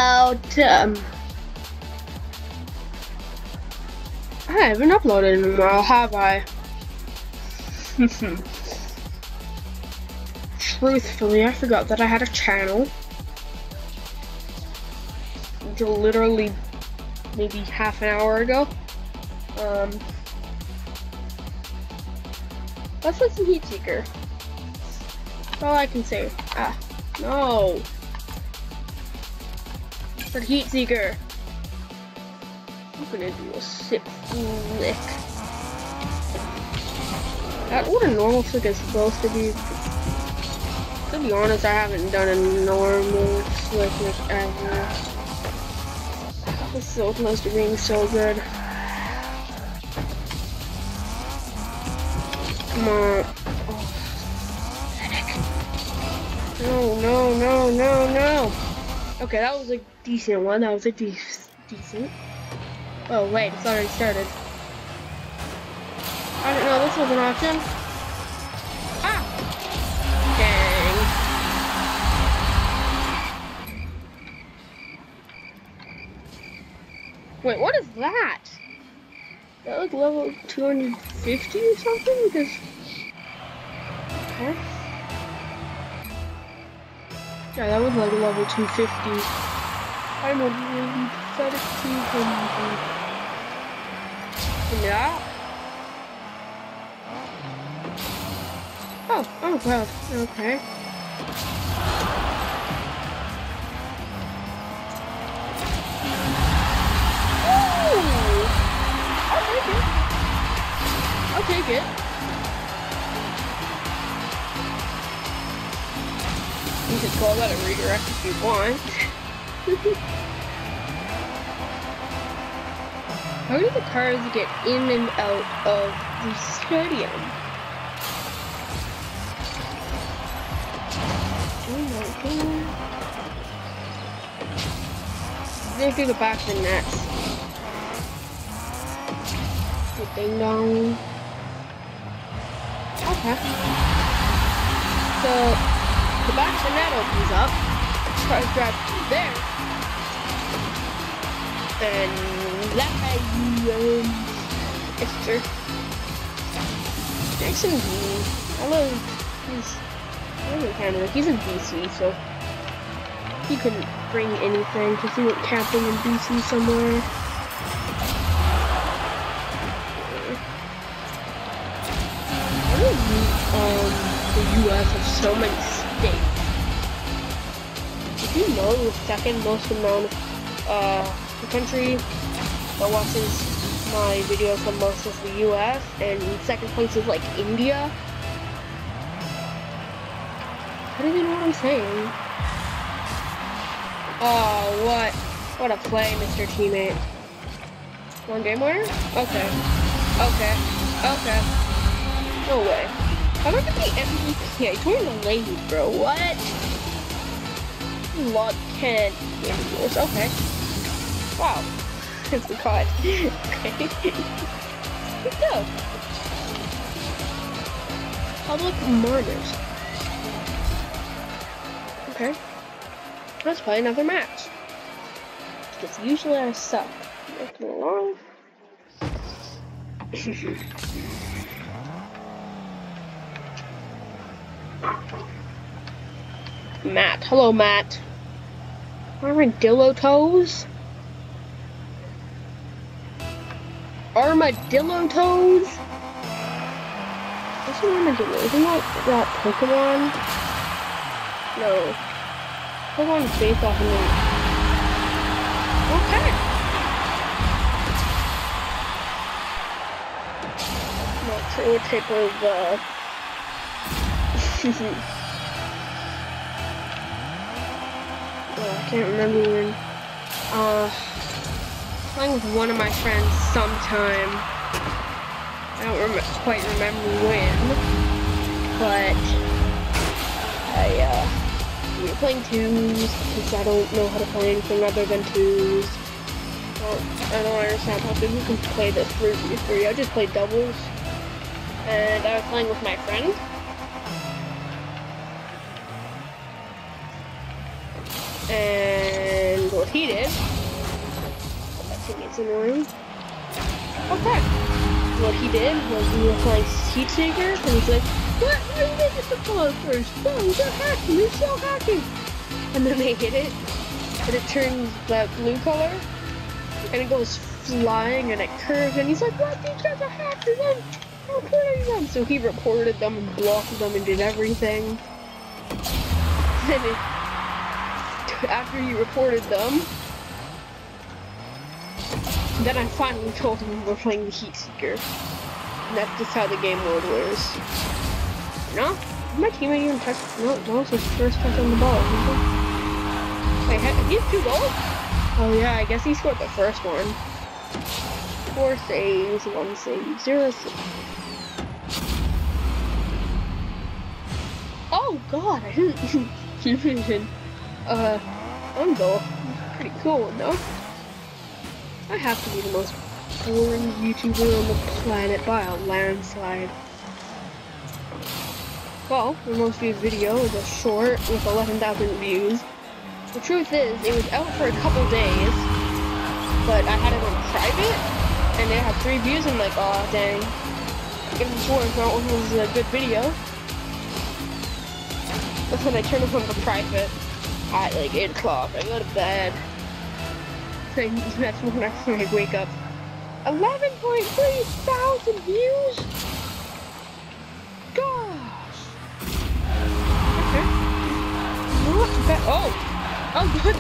about I haven't uploaded in a while, have I? Truthfully, I forgot that I had a channel until literally maybe half an hour ago. Let's put some Heat Seeker. That's all I can say. Ah, no. It's a Heat Seeker. I'm gonna do a sick flick. That's what a normal flick is supposed to be. To be honest, I haven't done a normal flick ever. This is so close to being so good. Come on. Oh, no. Okay, that was a decent one. That was a decent. Oh, wait, it's already started. I didn't know this was an option. Ah! Dang. Wait, what is that? Is that like level 250 or something? Because... Okay. Yeah, that was like level 250. I'm a really pathetic 200. Yeah. Oh well, okay. Ooh! I'll take it. I'll take it. You could call that a redirect if you want. How do the cars get in and out of the stadium? Oh my god. They have to go back to the nets. Ding dong. Okay. So, the back of the net opens up. Cars drive through there. And that guy, Mr. Jackson B. I love he's in Canada. He's in BC, so he couldn't bring anything because he went camping in BC somewhere. The US has so many states. Did you know the second most amount of the country that watches my videos the most is the US, and second place is like India? How do you know what I'm saying? Oh, what a play, Mr. Teammate. One game winner? Okay. No way. How about the MVP? I joined the lady, bro. What? Lot 10 viewers. Okay. Wow. It's the COD. Okay. Good go. Public Martyrs. Okay. Let's play another match. Because usually I suck. Working along. Matt. Hello, Matt. Armadillo toes? Armadillo toes? What's an armadillo? Isn't that Pokemon? No. Pokemon is based off of me. Okay. Not sure what type of, I can't remember when. Playing with one of my friends sometime. I don't quite remember when, but we were playing twos because I don't know how to play anything other than twos. Well, I don't understand how people can play this 3v3. I just played doubles, and I was playing with my friend. And we're he did. That teammate's annoying. Okay. What he did was we were playing Heat Seeker, and he's like, what? Why did they get the ball first? No, they're hacking, they're still hacking. And then they hit it, and it turns that blue color, and it goes flying, and it curves, and he's like, what? These guys are hackers, I'm reporting them. So he reported them and blocked them and did everything. Then after he reported them, then I finally told him we're playing the Heat Seeker. And that's just how the game mode works. No? My teammate even touched. No, that was his first touch on the ball. Wait, he has 2 goals? Oh yeah, I guess he scored the first one. 4 saves, 1 save, 0 saves. Oh god, I didn't even one goal. Pretty cool, no? I have to be the most boring YouTuber on the planet by a landslide. Well, the most viewed video is a short with 11,000 views. The truth is, it was out for a couple days, but I had it on private, and it had 3 views, and I'm like, oh dang. Getting short, so it was a good video. But then I turned it on to private at like 8 o'clock. I go to bed. And that's when I wake up. 11.3 thousand views? Gosh. Okay. Not bad. Oh good.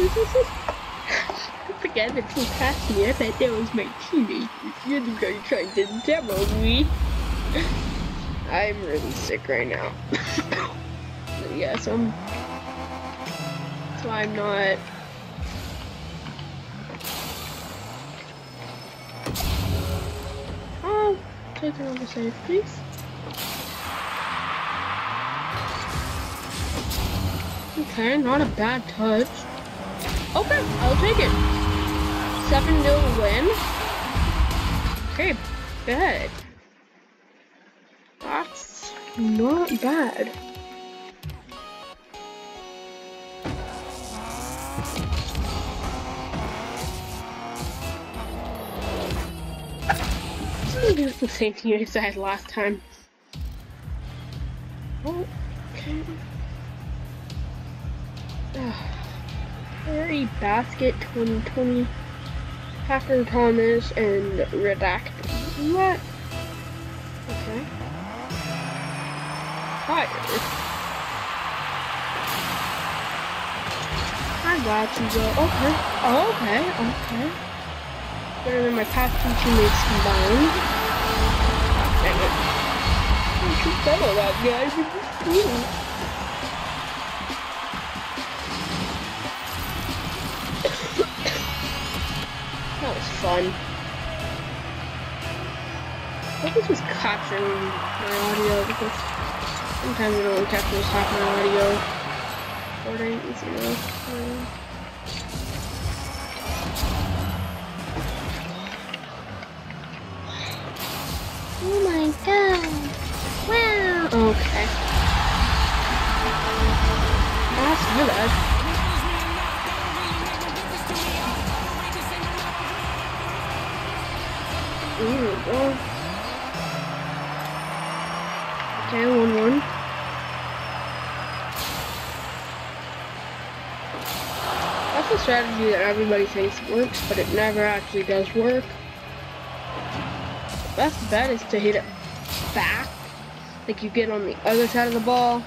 Forget that you passed me. I thought that was my teammate. You're the guy trying to demo me. I'm really sick right now. Yeah, so I'm not. Oh, take another save, please. Okay, not a bad touch. Okay, I'll take it. 7-0 win. Okay, bad. That's not bad. It's the same team as I had last time. Okay. Harry Basket 2020, Hacker Thomas, and Redacted. What? Okay. Fire. I got you, Joe. Okay. Okay. Better than my past 2 teammates combined. Dang it. I should follow that guy with this team. That was fun. I hope this was capturing my audio because sometimes it only captures half my audio. Recordings, you know. Oh my god. Wow. Okay. That's good. Ooh, okay, 1-1. That's a strategy that everybody thinks works, but it never actually does work. The best bet is to hit it back, like you get on the other side of the ball.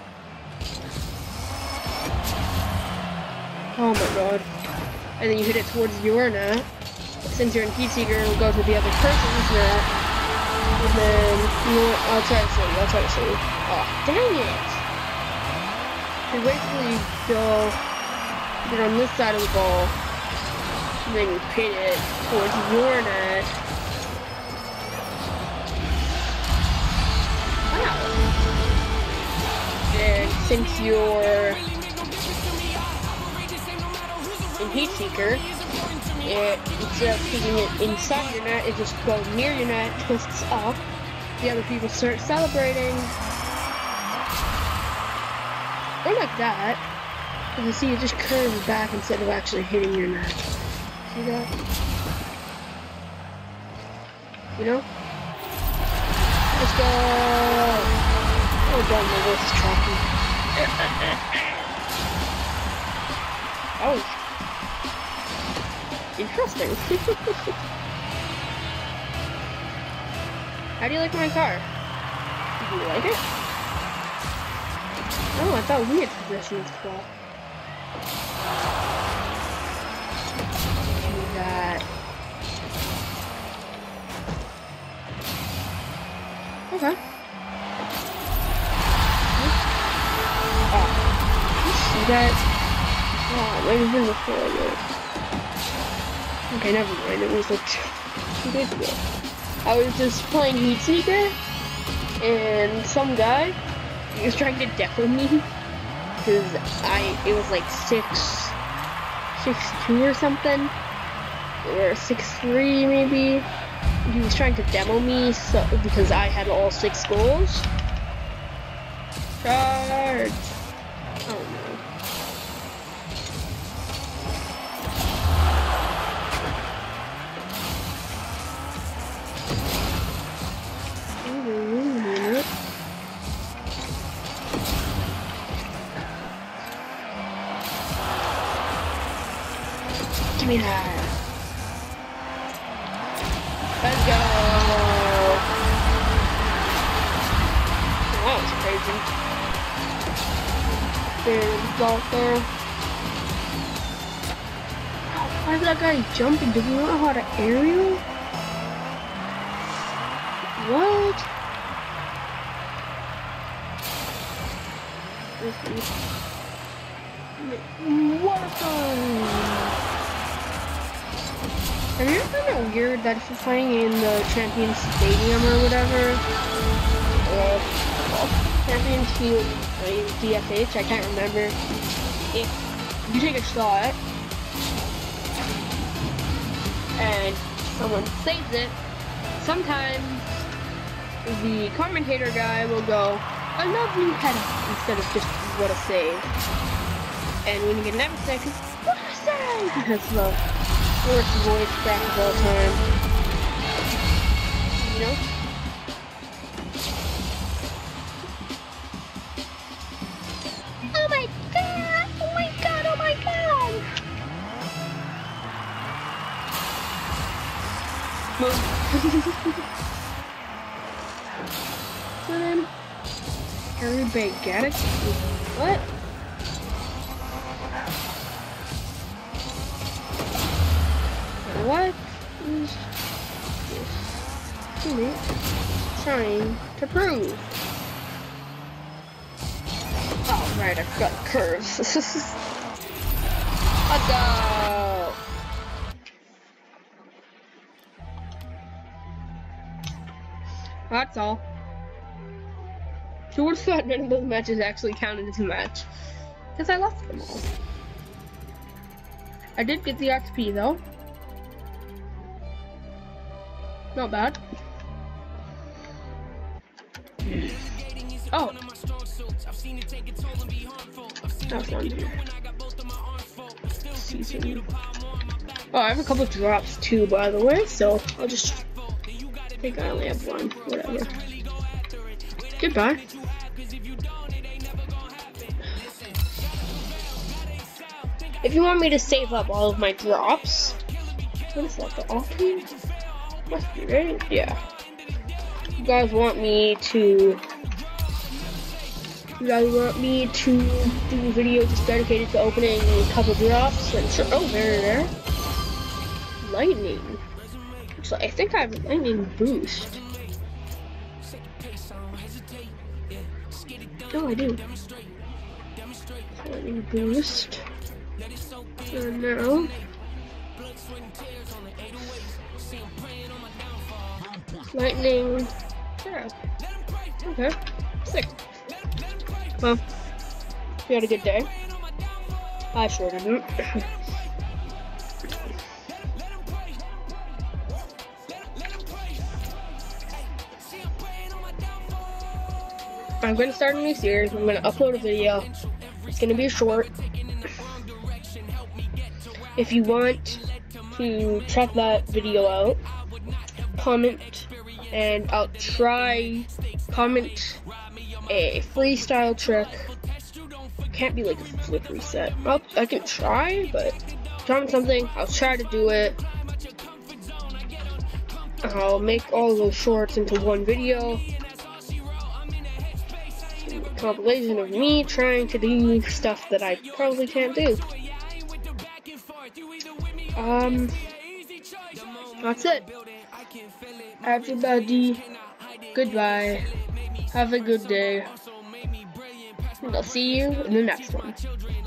Oh my god. And then you hit it towards your net. Since you're in Heat Seeker, it'll go to the other person's net. And then, you know what, I'll try to show you. Oh, dang it! So basically, you'll get on this side of the ball, and then you hit it towards your net. Wow. And since you're in Heat Seeker, instead of keeping it inside your net, it just goes near your net, twists up. The other people start celebrating. Or like that. You see, it just curves back instead of actually hitting your neck. See that? You know? Let's go! Oh, damn, my voice is choppy. Oh. Interesting. How do you like my car? Do you like it? Oh, I thought we had possessions as well. Do that. Okay. Oh, you see that? Oh, I've been before this. Okay, never mind. It was like 2 days ago. I was just playing Heat Seeker, and some guy, he was trying to demo me, because it was like 6'2" or something, or 6'3" maybe. He was trying to demo me because I had all 6 goals. Charge! Oh no. Give me that. Let's go. That was crazy. There's the ball there. Why is that guy jumping? Do we know how to aerial? What? What a fun! Have you ever found it weird that if you're playing in the Champions Stadium or whatever, Champions Field, DFH, I can't remember, if you take a shot and someone saves it, sometimes the commentator guy will go, "I love you, header," instead of just "what a save." And when you get an epic, it's "what a save!" That's the worst voice crack of all time. You know? Oh my god! Oh my god! Oh my god! Move. So then, Harry Baguette? What? What is this teammate trying to prove? Oh, right, I've got curves. Let's go! That's all. Who would have thought none of those matches actually counted as a match? Because I lost them all. I did get the XP though. Not bad. Oh. That's not new. Season. Oh, I have a couple of drops too, by the way, so I'll just I think I only have one. Whatever. Goodbye. If you want me to save up all of my drops, what is that? The option? Must be, right? Yeah. You guys want me to do a video just dedicated to opening a couple drops? And sure. Oh, there. Lightning. So I think I have a lightning boost. Oh, I do. Lightning boost. And now. Lightning. Yeah. Okay. Sick. Well, we had a good day. I sure didn't. I'm going to start a new series. I'm going to upload a video. It's going to be short. if you want to check that video out, comment, and I'll try comment a freestyle trick. Can't be like a flip reset. Well, I can try, but comment something. I'll try to do it. I'll make all those shorts into one video. A compilation of me trying to do stuff that I probably can't do. That's it. Everybody, goodbye. Have a good day. And I'll see you in the next one.